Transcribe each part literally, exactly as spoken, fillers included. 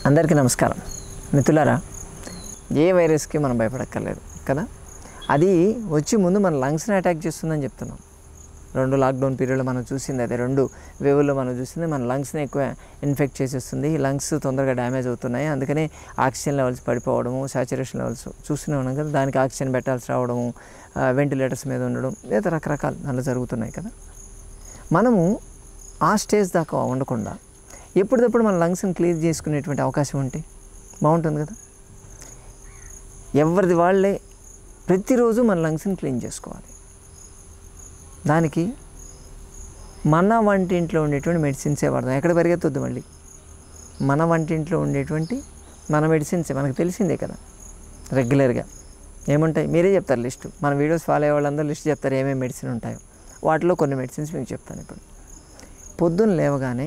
అందరికీ నమస్కారం మిత్రులారా. ఏ వైరస్కి మనం భయపడక్కర్లేదు కదా. అది వచ్చి ముందు మన లంగ్స్ని అటాక్ చేస్తుందని చెప్తున్నాం. రెండు లాక్డౌన్ పీరియడ్లో మనం చూసింది అదే, రెండు వేవుల్లో మనం చూసింది మన లంగ్స్ని ఎక్కువ ఇన్ఫెక్ట్ చేసేస్తుంది. లంగ్స్ తొందరగా డ్యామేజ్ అవుతున్నాయి, అందుకని ఆక్సిజన్ లెవెల్స్ పడిపోవడము, సాచురేషన్ లెవెల్స్ చూస్తూనే ఉన్నాం కదా. దానికి ఆక్సిజన్ పెట్టాల్సి రావడము, వెంటిలేటర్స్ మీద ఉండడం, లేదా రకరకాలు అలా జరుగుతున్నాయి కదా. మనము ఆ స్టేజ్ దాకా ఉండకుండా ఎప్పటికప్పుడు మన లంగ్స్ని క్లియర్ చేసుకునేటువంటి అవకాశం ఉంటే బాగుంటుంది కదా. ఎవరిది వాళ్ళే ప్రతిరోజు మన లంగ్స్ని క్లీన్ చేసుకోవాలి. దానికి మన వంటింట్లో ఉండేటువంటి మెడిసిన్సే వాడదాం. ఎక్కడ పరిగెత్తొద్దు మళ్ళీ. మన వంటింట్లో ఉండేటువంటి మన మెడిసిన్సే మనకు తెలిసిందే కదా. రెగ్యులర్గా ఏముంటాయి మీరే చెప్తారు లిస్టు. మన వీడియోస్ ఫాలో అయ్యే వాళ్ళందరూ లిస్ట్ చెప్తారు ఏమేమి మెడిసిన్ ఉంటాయో. వాటిలో కొన్ని మెడిసిన్స్ మీకు చెప్తాను ఇప్పుడు. పొద్దున్న లేవగానే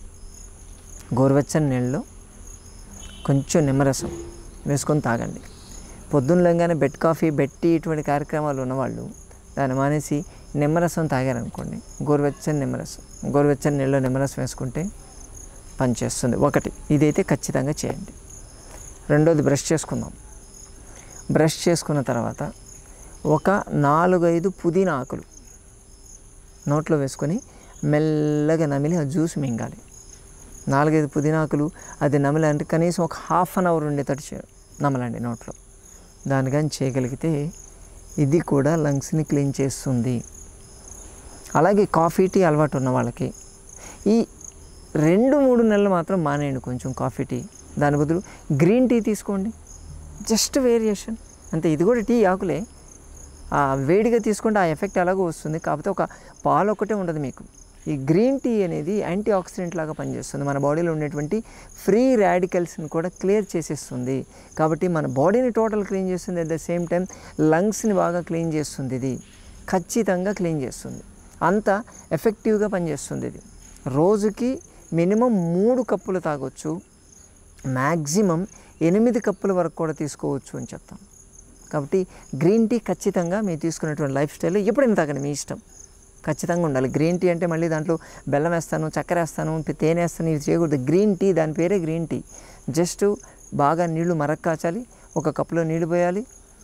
గోరువెచ్చని నీళ్ళలో కొంచెం నిమ్మరసం వేసుకొని తాగండి. పొద్దున్న లేగానే బెడ్ కాఫీ, బెడ్ టీ ఇటువంటి కార్యక్రమాలు ఉన్నవాళ్ళు దాన్ని మానేసి నిమ్మరసం తాగారనుకోండి, గోరువెచ్చని నిమ్మరసం గోరువెచ్చని నీళ్ళలో నిమ్మరసం వేసుకుంటే పనిచేస్తుంది. ఒకటి ఇదైతే ఖచ్చితంగా చేయండి. రెండోది బ్రష్ చేసుకుందాం. బ్రష్ చేసుకున్న తర్వాత ఒక నాలుగైదు పుదీనా ఆకులు నోట్లో వేసుకొని మెల్లగా నమిలి ఆ జ్యూస్ మింగాలి. నాలుగైదు పుదీనాకులు అది నమలి అంటే కనీసం ఒక హాఫ్ అన్ అవర్ ఉండేటట్టు నమలండి నోట్లో. దాని కానీ చేయగలిగితే ఇది కూడా లంగ్స్ని క్లీన్ చేస్తుంది. అలాగే కాఫీ టీ అలవాటు ఉన్న వాళ్ళకి ఈ రెండు మూడు నెలలు మాత్రం మానేయండి కొంచెం కాఫీ టీ. దాని బదులు గ్రీన్ టీ తీసుకోండి. జస్ట్ వేరియేషన్ అంతే. ఇది కూడా టీ ఆకులే, ఆ వేడిగా తీసుకుంటే ఆ ఎఫెక్ట్ ఎలాగో వస్తుంది. కాకపోతే ఒక పాలు ఒకటే ఉండదు మీకు. ఈ గ్రీన్ టీ అనేది యాంటీ ఆక్సిడెంట్ లాగా పనిచేస్తుంది. మన బాడీలో ఉండేటువంటి ఫ్రీ రాడికల్స్ని కూడా క్లియర్ చేసేస్తుంది. కాబట్టి మన బాడీని టోటల్ క్లీన్ చేస్తుంది, అట్ ద సేమ్ టైం లంగ్స్ని బాగా క్లీన్ చేస్తుంది. ఇది ఖచ్చితంగా క్లీన్ చేస్తుంది. అంత ఎఫెక్టివ్గా పనిచేస్తుంది. ఇది రోజుకి మినిమం మూడు కప్పులు తాగొచ్చు, మ్యాక్సిమం ఎనిమిది కప్పుల వరకు కూడా తీసుకోవచ్చు అని చెప్తాం. కాబట్టి గ్రీన్ టీ ఖచ్చితంగా మీరు తీసుకునేటువంటి లైఫ్ స్టైల్లో ఎప్పుడైనా తాగండి, మీ ఇష్టం. ఖచ్చితంగా ఉండాలి. గ్రీన్ టీ అంటే మళ్ళీ దాంట్లో బెల్లం వేస్తాను, చక్కెర వేస్తాను, తేనె వేస్తాను, ఇది చేయకూడదు. గ్రీన్ టీ దాని పేరే గ్రీన్ టీ. జస్ట్ బాగా నీళ్లు మరక్క కాచాలి, ఒక కప్పులో నీళ్ళు పోయాలి,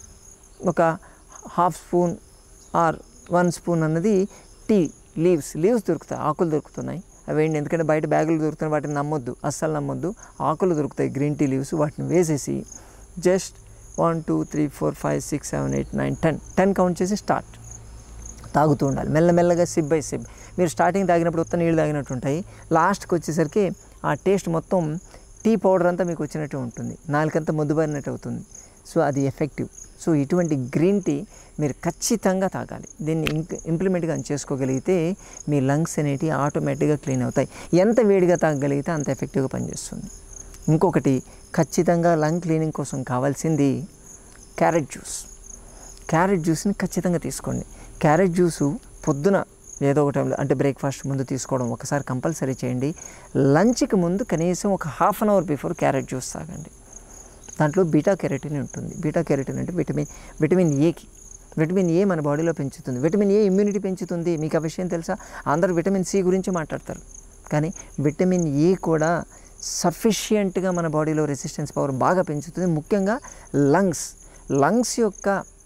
ఒక half spoon or one spoon అన్నది టీ లీవ్స్ లీవ్స్ దొరుకుతాయి, ఆకులు దొరుకుతున్నాయి అవి వేయండి. ఎందుకంటే బయట బ్యాగులు దొరుకుతున్నాయి, వాటిని నమ్మొద్దు, అస్సలు నమ్మొద్దు. ఆకులు దొరుకుతాయి గ్రీన్ టీ లీవ్స్, వాటిని వేసేసి just one two three four five six seven eight nine ten ten count చేసి స్టార్ట్ తాగుతూ ఉండాలి. మెల్లమెల్లగా సిప్ బై సిప్. మీరు స్టార్టింగ్ తాగినప్పుడు ఉత్త నీళ్ళు తాగినట్టు ఉంటాయి, లాస్ట్కి వచ్చేసరికి ఆ టేస్ట్ మొత్తం టీ పౌడర్ అంతా మీకు వచ్చినట్టు ఉంటుంది, నాలుకంతా ముద్దుబారినట్టు అవుతుంది. సో అది ఎఫెక్టివ్. సో ఇటువంటి గ్రీన్ టీ మీరు ఖచ్చితంగా తాగాలి. దీన్ని ఇంక్ ఇంప్లిమెంట్గా చేసుకోగలిగితే మీ లంగ్స్ అనేవి ఆటోమేటిక్గా క్లీన్ అవుతాయి. ఎంత వేడిగా తాగగలిగితే అంత ఎఫెక్టివ్గా పనిచేస్తుంది. ఇంకొకటి ఖచ్చితంగా లంగ్ క్లీనింగ్ కోసం కావాల్సింది క్యారెట్ జ్యూస్. క్యారెట్ జ్యూస్ని ఖచ్చితంగా తీసుకోండి. క్యారెట్ జ్యూసు పొద్దున ఏదో ఒక టైంలో అంటే బ్రేక్ఫాస్ట్ ముందు తీసుకోవడం ఒకసారి కంపల్సరీ చేయండి. లంచ్కి ముందు కనీసం ఒక half an hour before carrot juice తాగండి. దాంట్లో బీటా కెరటిన్ ఉంటుంది. బీటా కెరటిన్ అంటే విటమిన్ విటమిన్ ఏకి విటమిన్ ఏ మన బాడీలో పెంచుతుంది. విటమిన్ ఏ ఇమ్యూనిటీ పెంచుతుంది. మీకు ఆ విషయం తెలుసా? అందరూ విటమిన్ సి గురించి మాట్లాడతారు, కానీ విటమిన్ ఏ కూడా సఫిషియెంట్గా మన బాడీలో రెసిస్టెన్స్ పవర్ బాగా పెంచుతుంది. ముఖ్యంగా లంగ్స్ లంగ్స్ యొక్క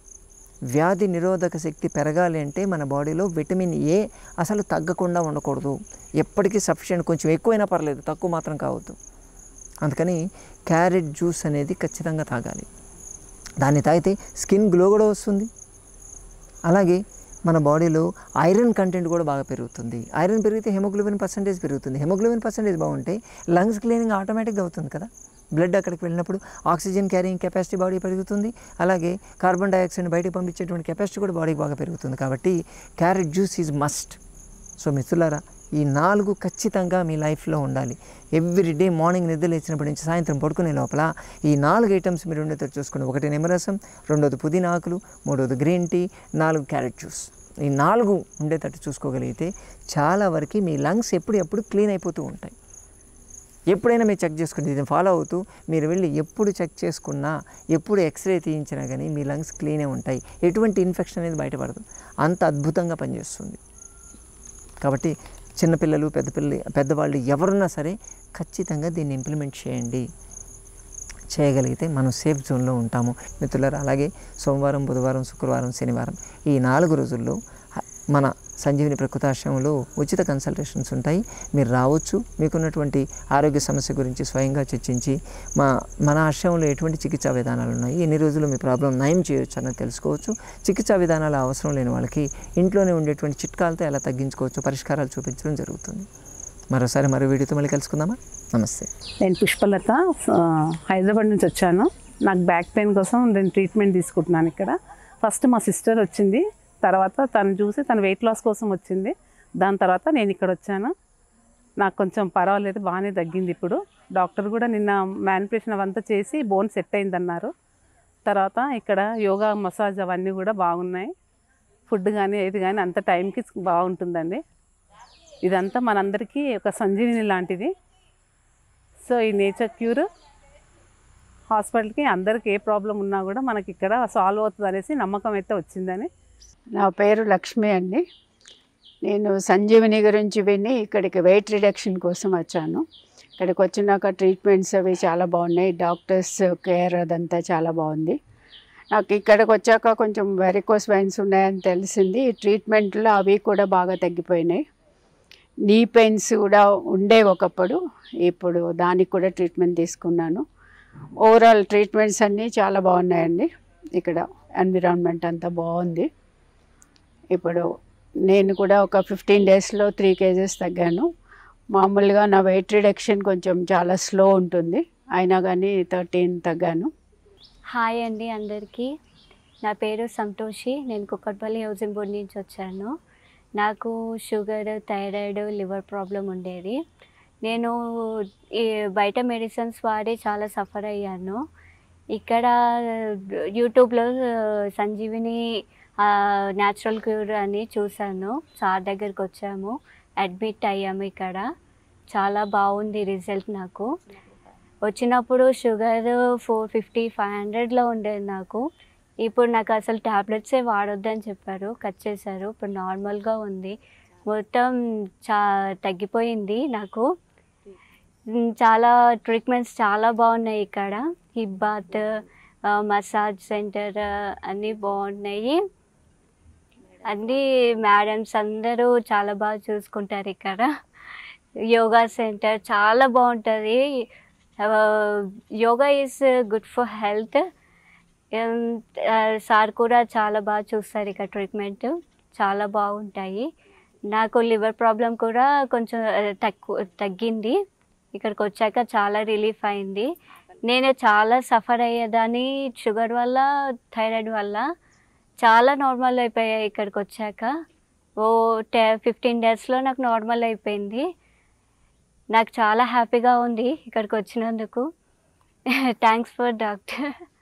వ్యాధి నిరోధక శక్తి పెరగాలి అంటే మన బాడీలో విటమిన్ ఏ అసలు తగ్గకుండా ఉండకూడదు. ఎప్పటికీ సఫిషియెంట్, కొంచెం ఎక్కువైనా పర్లేదు, తక్కువ మాత్రం కావద్దు. అందుకని క్యారెట్ జ్యూస్ అనేది ఖచ్చితంగా తాగాలి. దాన్ని తాగితే స్కిన్ గ్లో కూడా వస్తుంది. అలాగే మన బాడీలో ఐరన్ కంటెంట్ కూడా బాగా పెరుగుతుంది. ఐరన్ పెరిగితే హెమోగ్లోబిన్ పర్సంటేజ్ పెరుగుతుంది. హెమోగ్లోబిన్ పర్సంటేజ్ బాగుంటే లంగ్స్ క్లీనింగ్ ఆటోమేటిక్గా అవుతుంది కదా. బ్లడ్ అక్కడికి వెళ్ళినప్పుడు ఆక్సిజన్ క్యారింగ్ కెపాసిటీ బాడీ పెరుగుతుంది. అలాగే కార్బన్ డైఆక్సైడ్ బయటకు పంపించేటువంటి కెపాసిటీ కూడా బాడీకి బాగా పెరుగుతుంది. కాబట్టి carrot juice is must. So మిత్రులారా, ఈ నాలుగు ఖచ్చితంగా మీ లైఫ్లో ఉండాలి. ఎవ్రీ డే మార్నింగ్ నిద్ర లేచినప్పటి నుంచి సాయంత్రం పడుకునే లోపల ఈ నాలుగు ఐటమ్స్ మీరు ఉండేటట్టు చూసుకోండి. ఒకటి నిమ్మరసం, రెండోది పుదీనా ఆకులు, మూడోది గ్రీన్ టీ, నాలుగు క్యారెట్ జ్యూస్. ఈ నాలుగు ఉండేటట్టు చూసుకోగలిగితే చాలా వరకు మీ లంగ్స్ ఎప్పుడు ఎప్పుడు క్లీన్ అయిపోతూ ఉంటాయి. ఎప్పుడైనా మీరు చెక్ చేసుకుని ఇది ఫాలో అవుతూ మీరు వెళ్ళి ఎప్పుడు చెక్ చేసుకున్నా, ఎప్పుడు ఎక్స్రే తీయించినా కానీ మీ లంగ్స్ క్లీనే ఉంటాయి. ఎటువంటి ఇన్ఫెక్షన్ అనేది బయటపడదు. అంత అద్భుతంగా పనిచేస్తుంది. కాబట్టి చిన్నపిల్లలు పెద్ద పిల్లలు పెద్దవాళ్ళు ఎవరున్నా సరే ఖచ్చితంగా దీన్ని ఇంప్లిమెంట్ చేయండి. చేయగలిగితే మనం సేఫ్ జోన్లో ఉంటాము మిత్రులారా. అలాగే సోమవారం, బుధవారం, శుక్రవారం, శనివారం ఈ నాలుగు రోజుల్లో మన సంజీవిని ప్రకృతాశ్రమంలో ఉచిత కన్సల్టేషన్స్ ఉంటాయి. మీరు రావచ్చు, మీకున్నటువంటి ఆరోగ్య సమస్య గురించి స్వయంగా చర్చించి మా మన ఆశ్రమంలో ఎటువంటి చికిత్సా విధానాలు ఉన్నాయి, ఎన్ని రోజులు మీ ప్రాబ్లం నయం చేయొచ్చు అన్నది తెలుసుకోవచ్చు. చికిత్సా విధానాలు అవసరం లేని వాళ్ళకి ఇంట్లోనే ఉండేటువంటి చిట్కాలతో ఎలా తగ్గించుకోవచ్చు పరిష్కారాలు చూపించడం జరుగుతుంది. మరోసారి మరో వీడియోతో మళ్ళీ కలుసుకుందామా. నమస్తే. నేను పుష్పలత, హైదరాబాద్ నుంచి వచ్చాను. నాకు బ్యాక్ పెయిన్ కోసం నేను ట్రీట్మెంట్ తీసుకుంటున్నాను ఇక్కడ. ఫస్ట్ మా సిస్టర్ వచ్చింది, తర్వాత తను చూసి తను వెయిట్ లాస్ కోసం వచ్చింది. దాని తర్వాత నేను ఇక్కడ వచ్చాను. నాకు కొంచెం పర్వాలేదు, బాగానే తగ్గింది. ఇప్పుడు డాక్టర్ కూడా నిన్న మ్యానిపులేషన్ అవంతా చేసి బోన్ సెట్ అయిందన్నారు. తర్వాత ఇక్కడ యోగా, మసాజ్ అవన్నీ కూడా బాగున్నాయి. ఫుడ్ కానీ ఏది కానీ అంత టైంకి బాగుంటుందండి. ఇదంతా మనందరికీ ఒక సంజీవిని లాంటిది. సో ఈ నేచర్ క్యూర్ హాస్పిటల్కి అందరికి ఏ ప్రాబ్లం ఉన్నా కూడా మనకి ఇక్కడ సాల్వ్ అవుతుంది అనేసి నమ్మకం అయితే వచ్చిందని. నా పేరు లక్ష్మి అండి. నేను సంజీవిని గురించి విని ఇక్కడికి వెయిట్ రిడక్షన్ కోసం వచ్చాను. ఇక్కడికి వచ్చినాక ట్రీట్మెంట్స్ అవి చాలా బాగున్నాయి, డాక్టర్స్ కేర్ అదంతా చాలా బాగుంది. నాకు ఇక్కడికి వచ్చాక కొంచెం వెరికోస్ వెయిన్స్ ఉన్నాయని తెలిసింది. ఈ ట్రీట్మెంట్లో అవి కూడా బాగా తగ్గిపోయినాయి. నీ పెయిన్స్ కూడా ఉండే ఒకప్పుడు, ఇప్పుడు దానికి కూడా ట్రీట్మెంట్ తీసుకున్నాను. ఓవరాల్ ట్రీట్మెంట్స్ అన్నీ చాలా బాగున్నాయండి. ఇక్కడ ఎన్విరాన్మెంట్ అంతా బాగుంది. ఇప్పుడు నేను కూడా ఒక ఫిఫ్టీన్ డేస్లో త్రీ కేజెస్ తగ్గాను. మామూలుగా నా వెయిట్ రిడక్షన్ కొంచెం చాలా స్లో ఉంటుంది, అయినా కానీ థర్టీన్ తగ్గాను. హాయ్ అండి అందరికీ. నా పేరు సంతోషి. నేను కుక్కట్పల్లి హౌసింగ్ బోర్డ్ నుంచి వచ్చాను. నాకు షుగర్, థైరాయిడ్, లివర్ ప్రాబ్లం ఉండేది. నేను ఈ బయట మెడిసిన్స్ వాడి చాలా సఫర్ అయ్యాను. ఇక్కడ యూట్యూబ్లో సంజీవిని న్యాచురల్ క్యూర్ అని చూశాను. సార్ దగ్గరికి వచ్చాము, అడ్మిట్ అయ్యాము. ఇక్కడ చాలా బాగుంది రిజల్ట్. నాకు వచ్చినప్పుడు షుగర్ ఫోర్ ఫిఫ్టీ ఫైవ్ హండ్రెడ్లో ఉండేది నాకు. ఇప్పుడు నాకు అసలు ట్యాబ్లెట్సే వాడొద్దని చెప్పారు, కట్ చేశారు. ఇప్పుడు నార్మల్గా ఉంది, మొత్తం చా తగ్గిపోయింది నాకు. చాలా ట్రీట్మెంట్స్ చాలా బాగున్నాయి ఇక్కడ. హిప్ బాత్, మసాజ్ సెంటర్ అన్నీ బాగున్నాయి. అన్నీ మేడమ్స్ అందరూ చాలా బాగా చూసుకుంటారు ఇక్కడ. యోగా సెంటర్ చాలా బాగుంటుంది. Yoga is good for health. Sir కూడా చాలా బాగా చూస్తారు ఇక్కడ. ట్రీట్మెంట్ చాలా బాగుంటాయి. నాకు లివర్ ప్రాబ్లం కూడా కొంచెం తక్కువ తగ్గింది. ఇక్కడికి వచ్చాక చాలా రిలీఫ్ అయింది. నేను చాలా సఫర్ అయ్యేదాన్ని షుగర్ వల్ల, థైరాయిడ్ వల్ల. చాలా నార్మల్ అయిపోయాయి ఇక్కడికి వచ్చాక. ఓ టె ఫిఫ్టీన్ డేస్లో నాకు నార్మల్ అయిపోయింది. నాకు చాలా హ్యాపీగా ఉంది ఇక్కడికి వచ్చినందుకు. Thanks for doctor.